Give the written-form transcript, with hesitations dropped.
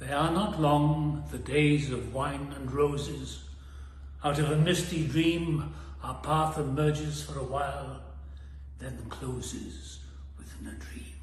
They are not long, the days of wine and roses. Out of a misty dream, our path emerges for a while, then closes within a dream.